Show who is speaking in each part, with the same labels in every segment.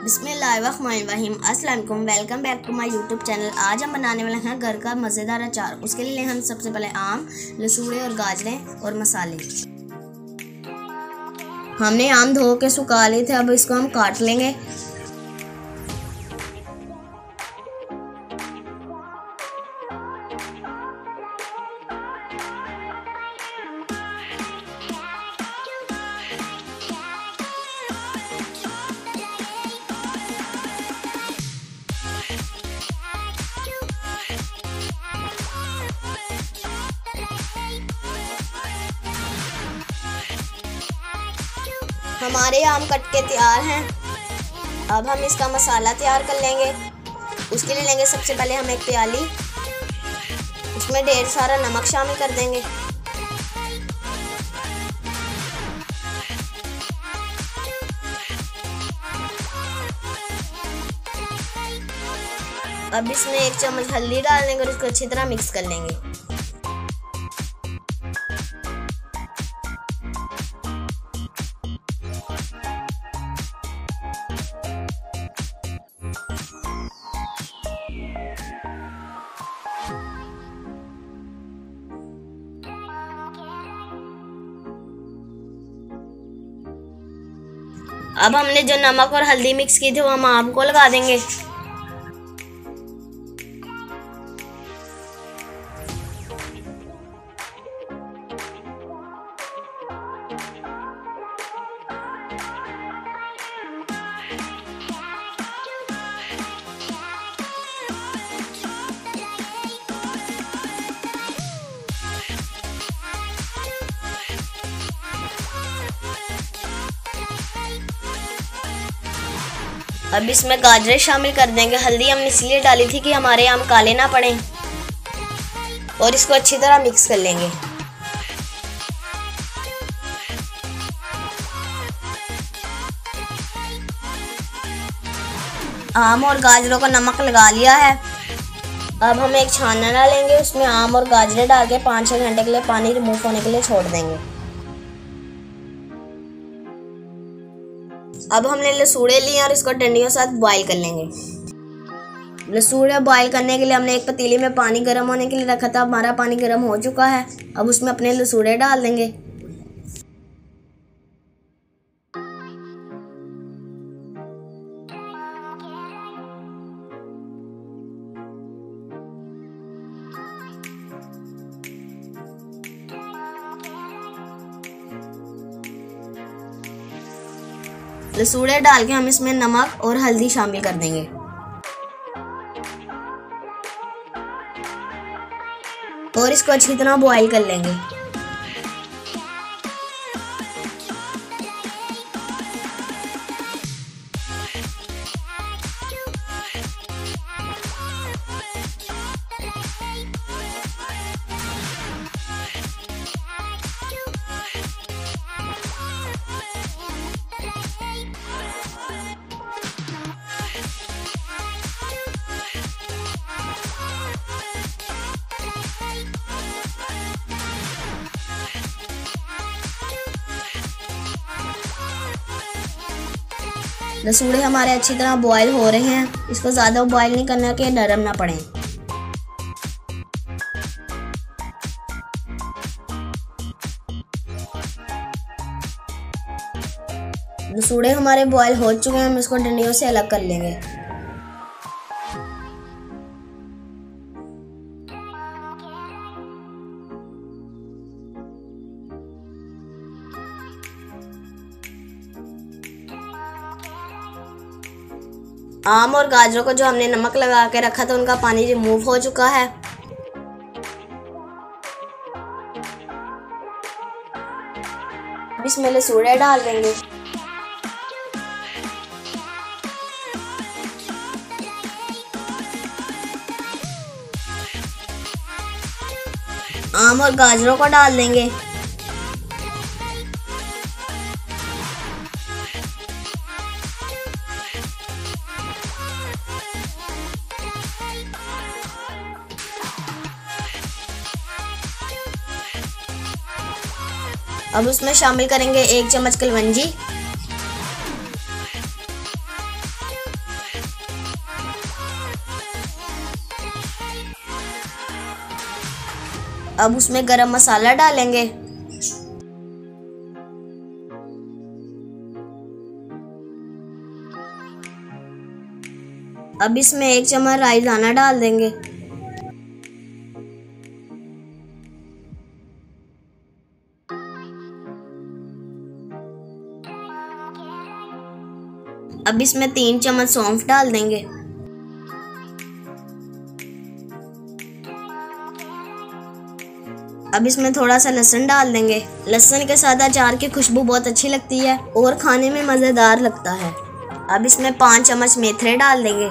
Speaker 1: बिस्मिल्लाहिर्रहमानिर्रहीम। अस्सलाम वालेकुम, welcome back to my YouTube channel. आज हम बनाने वाले हैं घर का मज़ेदार अचार। उसके लिए हम सबसे पहले आम, लसूड़े और गाजरें और मसाले। हमने आम धो के सुखा लिए थे, अब इसको हम काट लेंगे। हमारे आम कट के तैयार हैं। अब हम इसका मसाला तैयार कर लेंगे। उसके लिए लेंगे सबसे पहले हम एक प्याली, उसमें ढेर सारा नमक शामिल कर देंगे। अब इसमें एक चम्मच हल्दी डाल देंगे और इसको अच्छी तरह मिक्स कर लेंगे। अब हमने जो नमक और हल्दी मिक्स की थी वो हम आम को लगा देंगे। अब इसमें गाजरें शामिल कर देंगे। हल्दी हमने इसलिए डाली थी कि हमारे आम काले ना पड़े। और इसको अच्छी तरह मिक्स कर लेंगे। आम और गाजरों का नमक लगा लिया है। अब हम एक छानना डालेंगे, उसमें आम और गाजरें डाल के 5-6 घंटे के लिए पानी रिमूव होने के लिए छोड़ देंगे। अब हमने लसूड़े लिए और इसको डंडियों के साथ बॉईल कर लेंगे। लसूड़े बॉईल करने के लिए हमने एक पतीले में पानी गर्म होने के लिए रखा था। हमारा पानी गर्म हो चुका है। अब उसमें अपने लसूड़े डाल देंगे। लसूड़े डाल के हम इसमें नमक और हल्दी शामिल कर देंगे। और इसको अच्छी तरह बॉईल कर लेंगे। लसूड़े हमारे अच्छी तरह बॉईल हो रहे हैं। इसको ज़्यादा बॉईल नहीं करना कि नरम ना पड़े। लसूड़े हमारे बॉईल हो चुके हैं। हम इसको डंडियों से अलग कर लेंगे। आम और गाजरों को जो हमने नमक लगा के रखा था उनका पानी रिमूव हो चुका है। अब इसमें लसूड़े डाल देंगे। आम और गाजरों को डाल देंगे। अब उसमें शामिल करेंगे 1 चम्मच कलवंजी, अब उसमें गरम मसाला डालेंगे। अब इसमें 1 चम्मच राई दाना डाल देंगे। अब इसमें 3 चम्मच सौंफ डाल देंगे। अब इसमें थोड़ा सा लहसुन डाल देंगे। लहसुन के साथ अचार की खुशबू बहुत अच्छी लगती है और खाने में मज़ेदार लगता है। अब इसमें 5 चम्मच मेथरे डाल देंगे।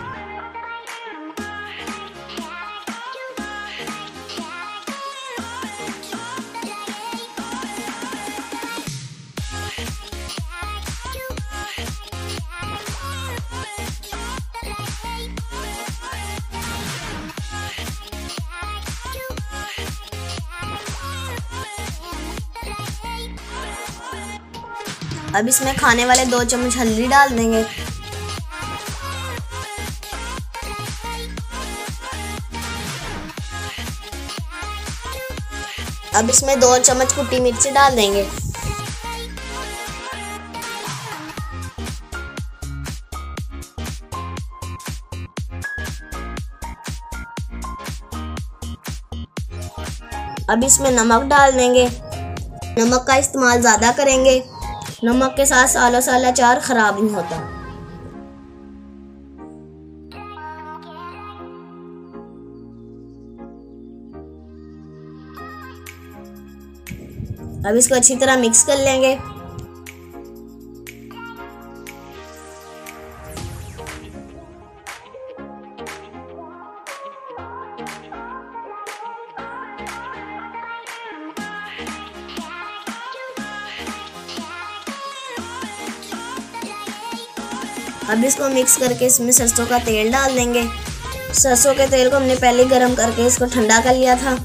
Speaker 1: अब इसमें खाने वाले 2 चम्मच हल्दी डाल देंगे। अब इसमें 2 चम्मच कुटी मिर्च डाल देंगे। अब इसमें नमक डाल देंगे। नमक का इस्तेमाल ज़्यादा करेंगे। नमक के साथ सालों साल अचार खराब नहीं होता। अब इसको अच्छी तरह मिक्स कर लेंगे। अब इसको मिक्स करके इसमें सरसों का तेल डाल देंगे। सरसों के तेल को हमने पहले गरम करके इसको ठंडा कर लिया था।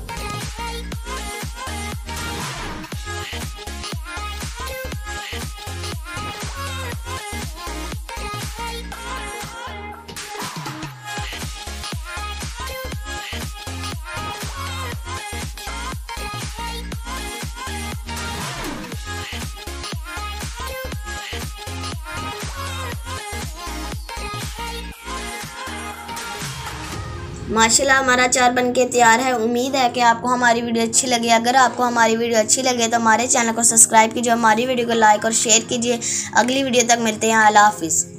Speaker 1: माशाल्लाह हमारा अचार बनके तैयार है। उम्मीद है कि आपको हमारी वीडियो अच्छी लगी। अगर आपको हमारी वीडियो अच्छी लगे तो हमारे चैनल को सब्सक्राइब कीजिए, हमारी वीडियो को लाइक और शेयर कीजिए। अगली वीडियो तक मिलते हैं। अल्लाह हाफिज़।